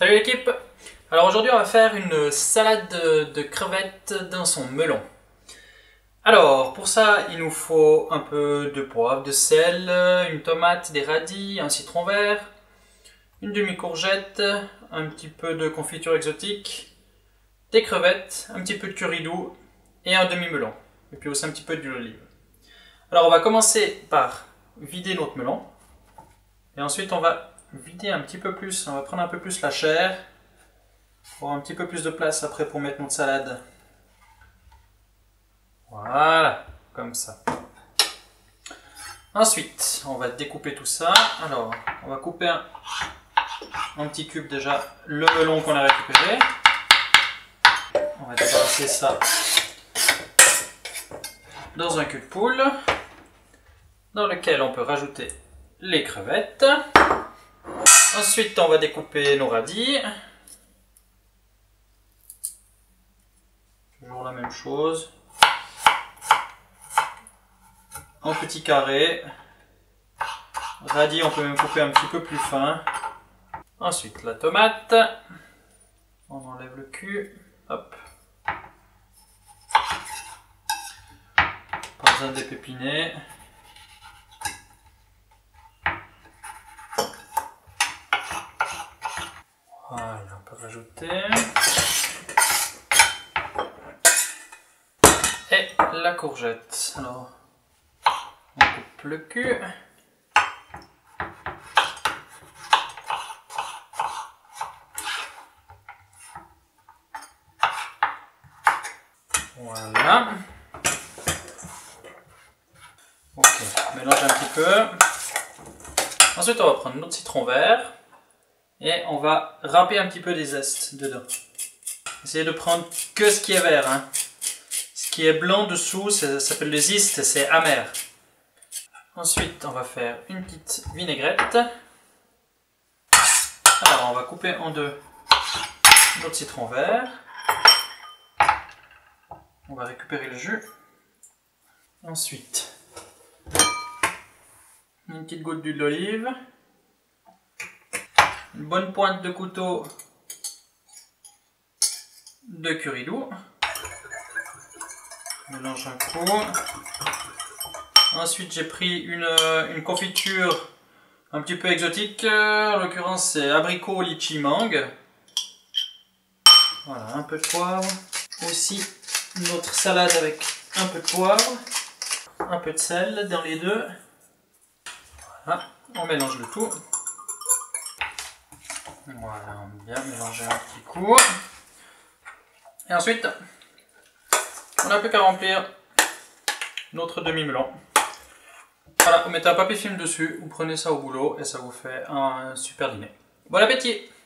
Salut l'équipe! Alors aujourd'hui on va faire une salade de crevettes dans son melon. Alors pour ça il nous faut un peu de poivre, de sel, une tomate, des radis, un citron vert, une demi-courgette, un petit peu de confiture exotique, des crevettes, un petit peu de curry doux et un demi-melon. Et puis aussi un petit peu d'huile d'olive. Alors on va commencer par vider notre melon. Et ensuite on va vider un petit peu plus, on va prendre un peu plus la chair pour avoir un petit peu plus de place après pour mettre notre salade. Voilà, comme ça. Ensuite, on va découper tout ça. Alors, on va couper en petits cubes déjà le melon qu'on a récupéré. On va débarrasser ça dans un cul de poule dans lequel on peut rajouter les crevettes. Ensuite, on va découper nos radis. Toujours la même chose. En petits carrés. Radis, on peut même couper un petit peu plus fin. Ensuite, la tomate. On enlève le cul. Hop. Pas besoin de dépépiner. Voilà, on peut rajouter. Et la courgette. Alors, on coupe le cul. Voilà. Ok, mélange un petit peu. Ensuite, on va prendre notre citron vert. Et on va râper un petit peu des zestes dedans. Essayez de prendre que ce qui est vert. Hein. Ce qui est blanc dessous, ça s'appelle le zeste, c'est amer. Ensuite, on va faire une petite vinaigrette. Alors, on va couper en deux notre citron vert. On va récupérer le jus. Ensuite, une petite goutte d'huile d'olive. Une bonne pointe de couteau de curry doux. Mélange un coup. Ensuite, j'ai pris une confiture un petit peu exotique. En l'occurrence, c'est abricot, litchi, mangue. Voilà, un peu de poivre. Aussi, notre salade avec un peu de poivre. Un peu de sel dans les deux. Voilà, on mélange le tout. Voilà, on va bien mélanger un petit coup. Et ensuite, on n'a plus qu'à remplir notre demi-melon. Voilà, vous mettez un papier film dessus, vous prenez ça au boulot et ça vous fait un super dîner. Bon appétit!